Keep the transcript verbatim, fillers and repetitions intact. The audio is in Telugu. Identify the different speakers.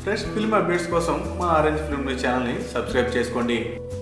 Speaker 1: ఫ్రెష్ ఫిల్మ్ అప్డేట్స్ కోసం మా ఆరెంజ్ ఫిల్మ్ న్యూస్ ఛానల్ని సబ్స్క్రైబ్ చేసుకోండి.